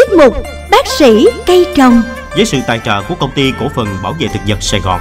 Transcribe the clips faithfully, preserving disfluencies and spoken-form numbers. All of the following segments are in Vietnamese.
Chuyên mục Bác sĩ cây trồng với sự tài trợ của Công ty Cổ phần Bảo vệ thực vật Sài Gòn.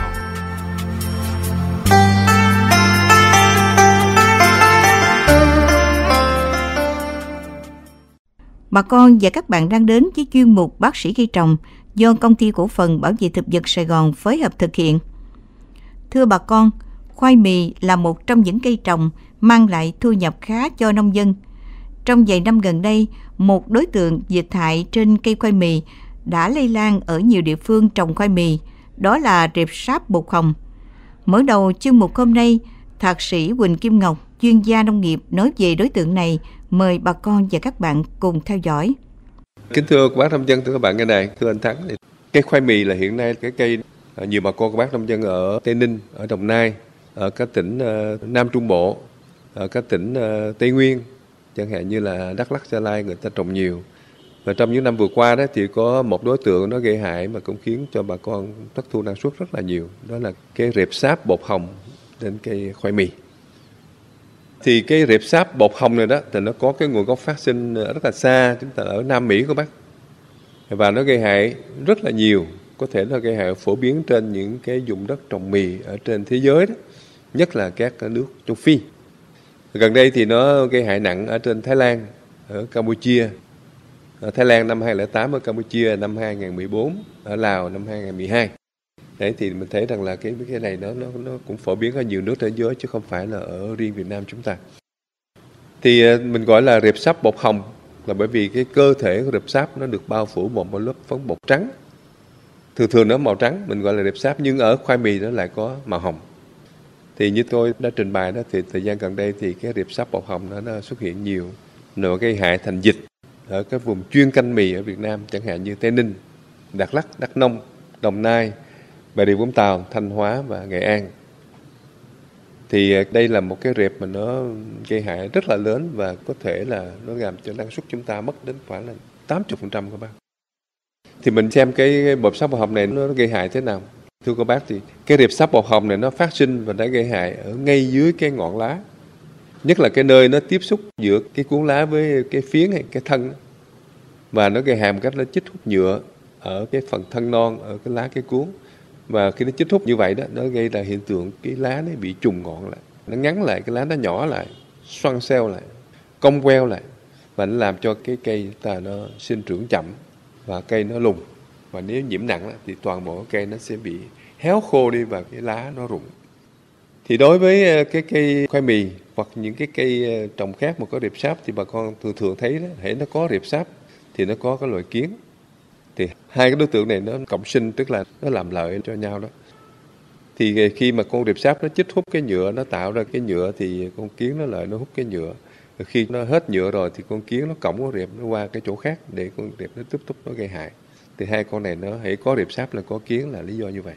Bà con và các bạn đang đến với chuyên mục Bác sĩ cây trồng do Công ty Cổ phần Bảo vệ thực vật Sài Gòn phối hợp thực hiện. Thưa bà con, khoai mì là một trong những cây trồng mang lại thu nhập khá cho nông dân. Trong vài năm gần đây, một đối tượng dịch hại trên cây khoai mì đã lây lan ở nhiều địa phương trồng khoai mì, đó là rệp sáp bột hồng. Mở đầu chương mục hôm nay, Thạc sĩ Huỳnh Kim Ngọc, chuyên gia nông nghiệp nói về đối tượng này. Mời bà con và các bạn cùng theo dõi. Kính thưa các bác nông dân, thưa các bạn nghe này, thưa anh Thắng, cây khoai mì là hiện nay cái cây nhiều bà con các bác nông dân ở Tây Ninh, ở Đồng Nai, ở các tỉnh Nam Trung Bộ, ở các tỉnh Tây Nguyên, chẳng hạn như là Đắk Lắk, Gia Lai người ta trồng nhiều. Và trong những năm vừa qua đó thì có một đối tượng nó gây hại mà cũng khiến cho bà con thất thu năng suất rất là nhiều, đó là cái rệp sáp bột hồng trên cây khoai mì. Thì cái rệp sáp bột hồng này đó thì nó có cái nguồn gốc phát sinh rất là xa, chúng ta ở Nam Mỹ các bác. Và nó gây hại rất là nhiều, có thể nó gây hại phổ biến trên những cái vùng đất trồng mì ở trên thế giới đó, nhất là các nước châu Phi. Gần đây thì nó gây hại nặng ở trên Thái Lan, ở Campuchia. Ở Thái Lan năm hai không không tám, ở Campuchia năm hai không một bốn, ở Lào năm hai không một hai. Đấy thì mình thấy rằng là cái cái này nó nó nó cũng phổ biến ở nhiều nước thế giới chứ không phải là ở riêng Việt Nam chúng ta. Thì mình gọi là rệp sáp bột hồng là bởi vì cái cơ thể của rệp sáp nó được bao phủ một lớp phấn bột trắng. Thường thường nó màu trắng, mình gọi là rệp sáp, nhưng ở khoai mì nó lại có màu hồng. Thì như tôi đã trình bày đó, thì thời gian gần đây thì cái rệp sáp bột hồng nó, nó xuất hiện nhiều, nó gây hại thành dịch ở các vùng chuyên canh mì ở Việt Nam, chẳng hạn như Tây Ninh, Đắk Lắk, Đắk Nông, Đồng Nai, Bà Rịa Vũng Tàu, Thanh Hóa và Nghệ An. Thì đây là một cái rệp mà nó gây hại rất là lớn và có thể là nó làm cho năng suất chúng ta mất đến khoảng là tám mươi phần trăm các bác. Thì mình xem cái bột sáp bột hồng này nó gây hại thế nào. Thưa các bác, thì cái rệp sáp bột hồng này nó phát sinh và đã gây hại ở ngay dưới cái ngọn lá. Nhất là cái nơi nó tiếp xúc giữa cái cuốn lá với cái phiến hay cái thân. Và nó gây hại một cách nó chích hút nhựa ở cái phần thân non, ở cái lá cái cuốn. Và khi nó chích hút như vậy đó, nó gây ra hiện tượng cái lá nó bị trùng ngọn lại. Nó ngắn lại, cái lá nó nhỏ lại, xoăn xeo lại, cong queo lại. Và nó làm cho cái cây ta nó sinh trưởng chậm và cây nó lùn. Và nếu nhiễm nặng thì toàn bộ cây nó sẽ bị héo khô đi và cái lá nó rụng. Thì đối với cái cây khoai mì hoặc những cái cây trồng khác mà có rệp sáp thì bà con thường thường thấy đó, hễ nó có rệp sáp thì nó có cái loại kiến. Thì hai cái đối tượng này nó cộng sinh, tức là nó làm lợi cho nhau đó. Thì khi mà con rệp sáp nó chích hút cái nhựa, nó tạo ra cái nhựa thì con kiến nó lợi nó hút cái nhựa. Rồi khi nó hết nhựa rồi thì con kiến nó cõng con rệp nó qua cái chỗ khác để con rệp nó tiếp tục nó gây hại. Thì hai con này nó hãy có rệp sáp là có kiến là lý do như vậy.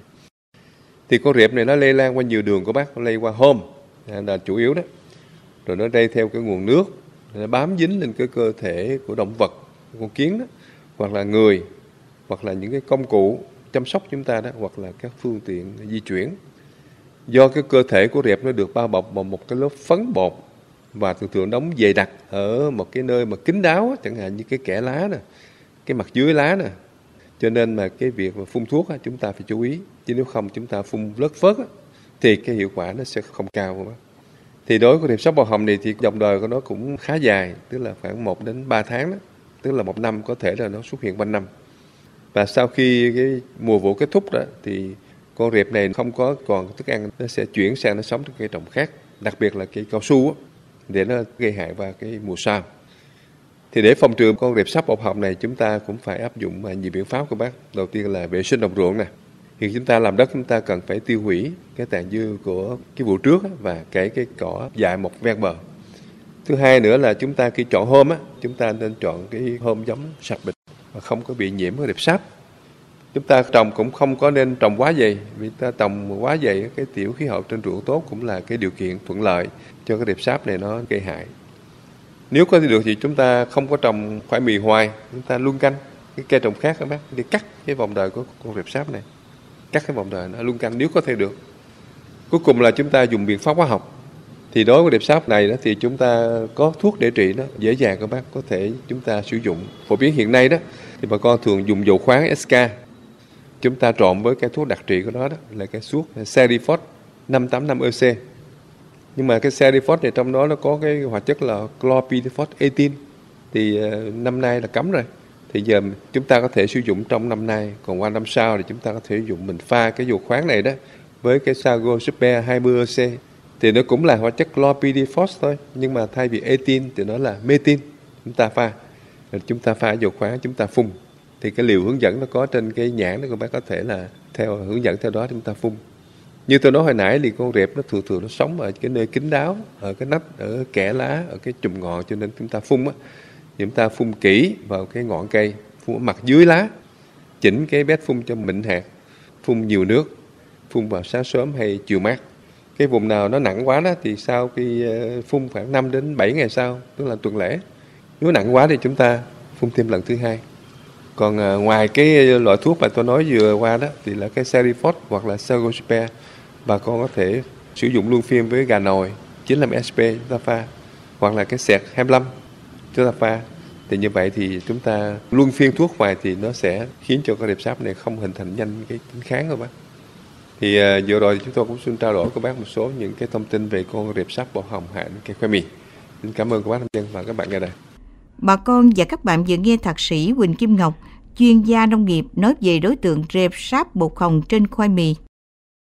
Thì con rệp này nó lây lan qua nhiều đường của bác, nó lây qua hôm là chủ yếu đó. Rồi nó lây theo cái nguồn nước, nó bám dính lên cái cơ thể của động vật, con kiến đó, hoặc là người, hoặc là những cái công cụ chăm sóc chúng ta đó, hoặc là các phương tiện di chuyển. Do cái cơ thể của rệp nó được bao bọc bằng một cái lớp phấn bột và thường thường đóng dày đặc ở một cái nơi mà kín đáo, chẳng hạn như cái kẽ lá nè, cái mặt dưới lá nè. Cho nên mà cái việc mà phun thuốc chúng ta phải chú ý, chứ nếu không chúng ta phun lất phớt thì cái hiệu quả nó sẽ không cao các bác. Thì đối với rệp sáp bột hồng này thì dòng đời của nó cũng khá dài, tức là khoảng một đến ba tháng đó, tức là một năm có thể là nó xuất hiện quanh năm. Và sau khi cái mùa vụ kết thúc đó thì con rệp này không có còn thức ăn, nó sẽ chuyển sang nó sống trên cây trồng khác, đặc biệt là cây cao su để nó gây hại vào cái mùa sau. Thì để phòng trừ con rệp sáp bột hồng này, chúng ta cũng phải áp dụng nhiều biện pháp các bác. Đầu tiên là vệ sinh đồng ruộng nè. Khi chúng ta làm đất, chúng ta cần phải tiêu hủy cái tàn dư của cái vụ trước và cấy cái cỏ dại mọc ven bờ. Thứ hai nữa là chúng ta khi chọn hôm á, chúng ta nên chọn cái hôm giống sạch bệnh và không có bị nhiễm cái rệp sáp. Chúng ta trồng cũng không có nên trồng quá dày, vì ta trồng quá dày cái tiểu khí hậu trên ruộng tốt cũng là cái điều kiện thuận lợi cho cái rệp sáp này nó gây hại. Nếu có thể được thì chúng ta không có trồng khoai mì hoài, chúng ta luân canh cái cây trồng khác các bác để cắt cái vòng đời của con rệp sáp này, cắt cái vòng đời nó luân canh nếu có thể được. Cuối cùng là chúng ta dùng biện pháp hóa học. Thì đối với rệp sáp này đó thì chúng ta có thuốc để trị đó, dễ dàng các bác có thể chúng ta sử dụng. Phổ biến hiện nay đó thì bà con thường dùng dầu khoáng ét ca. Chúng ta trộn với cái thuốc đặc trị của nó đó là cái thuốc Serifos năm tám năm E C. Nhưng mà cái Serifos này trong đó nó có cái hoạt chất là chlorpyrifos eighteen. Thì uh, năm nay là cấm rồi. Thì giờ chúng ta có thể sử dụng trong năm nay, còn qua năm sau thì chúng ta có thể sử dụng mình pha cái dầu khoáng này đó với cái Sago Super hai mươi E C. Thì nó cũng là hoạt chất chlorpyrifos thôi, nhưng mà thay vì eighteen thì nó là methyl. Chúng ta pha, rồi chúng ta pha dầu khoáng, chúng ta phun. Thì cái liều hướng dẫn nó có trên cái nhãn đó, các bác có thể là theo hướng dẫn theo đó chúng ta phun. Như tôi nói hồi nãy thì con rệp nó thường thường nó sống ở cái nơi kín đáo, ở cái nắp, ở kẽ lá, ở cái chùm ngọn, cho nên chúng ta phun á, chúng ta phun kỹ vào cái ngọn cây, phun ở mặt dưới lá, chỉnh cái bét phun cho mịn hạt, phun nhiều nước, phun vào sáng sớm hay chiều mát. Cái vùng nào nó nặng quá đó thì sau khi phun khoảng năm đến bảy ngày sau, tức là tuần lễ. Nếu nặng quá thì chúng ta phun thêm lần thứ hai. Còn à, ngoài cái loại thuốc mà tôi nói vừa qua đó thì là cái Serifos hoặc là Sago Super, bà con có thể sử dụng luân phiên với gà nồi chín mươi lăm S P chúng ta pha, hoặc là cái sẹt hai mươi lăm chúng ta pha. Thì như vậy thì chúng ta luân phiên thuốc hoài thì nó sẽ khiến cho con rệp sáp này không hình thành nhanh cái tính kháng các bác. Thì uh, vừa rồi thì chúng tôi cũng xin trao đổi với các bác một số những cái thông tin về con rệp sáp bọ hồng hại cây khoai mì. Xin cảm ơn các bác nông dân và các bạn nghe đây. Bà con và các bạn vừa nghe Thạc sĩ Huỳnh Kim Ngọc, chuyên gia nông nghiệp nói về đối tượng rệp sáp bột hồng trên khoai mì.